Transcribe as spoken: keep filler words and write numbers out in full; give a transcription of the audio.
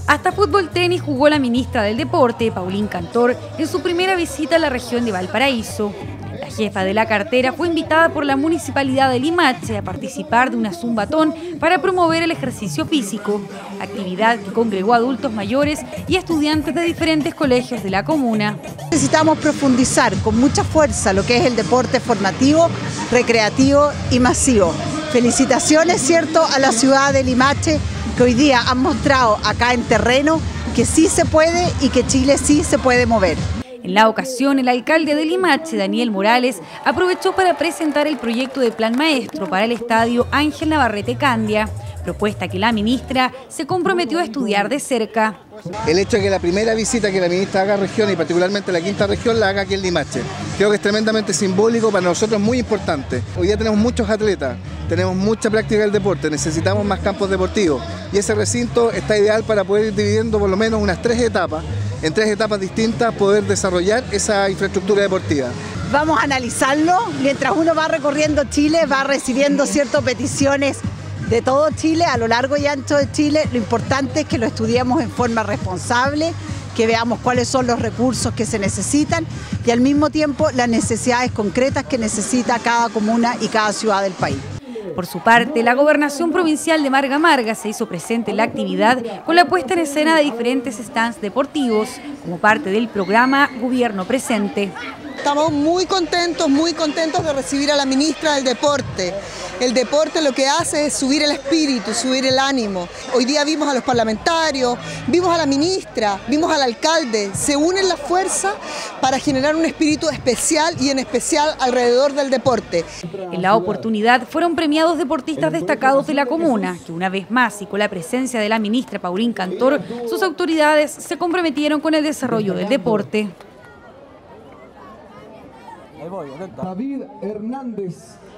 Hasta fútbol tenis jugó la ministra del Deporte, Paulín Cantor, en su primera visita a la región de Valparaíso. La jefa de la cartera fue invitada por la Municipalidad de Limache a participar de una zumbatón para promover el ejercicio físico, actividad que congregó a adultos mayores y estudiantes de diferentes colegios de la comuna. Necesitamos profundizar con mucha fuerza lo que es el deporte formativo, recreativo y masivo. Felicitaciones, ¿cierto?, a la ciudad de Limache, que hoy día han mostrado acá en terreno que sí se puede y que Chile sí se puede mover. En la ocasión, el alcalde de Limache, Daniel Morales, aprovechó para presentar el proyecto de plan maestro para el estadio Ángel Navarrete Candia, propuesta que la ministra se comprometió a estudiar de cerca. El hecho de que la primera visita que la ministra haga a región, y particularmente la quinta región, la haga aquí en Limache, creo que es tremendamente simbólico, para nosotros muy importante. Hoy día tenemos muchos atletas, tenemos mucha práctica del deporte, necesitamos más campos deportivos y ese recinto está ideal para poder ir dividiendo por lo menos unas tres etapas, en tres etapas distintas poder desarrollar esa infraestructura deportiva. Vamos a analizarlo, mientras uno va recorriendo Chile, va recibiendo ciertas peticiones de todo Chile, a lo largo y ancho de Chile. Lo importante es que lo estudiemos en forma responsable, que veamos cuáles son los recursos que se necesitan y al mismo tiempo las necesidades concretas que necesita cada comuna y cada ciudad del país. Por su parte, la Gobernación Provincial de Marga Marga se hizo presente en la actividad con la puesta en escena de diferentes stands deportivos como parte del programa Gobierno Presente. Estamos muy contentos, muy contentos de recibir a la ministra del Deporte. El deporte lo que hace es subir el espíritu, subir el ánimo. Hoy día vimos a los parlamentarios, vimos a la ministra, vimos al alcalde. Se unen las fuerzas para generar un espíritu especial y en especial alrededor del deporte. En la oportunidad fueron premiados deportistas destacados de la comuna, que una vez más y con la presencia de la ministra Paulín Cantor, sus autoridades se comprometieron con el desarrollo del deporte. David Hernández.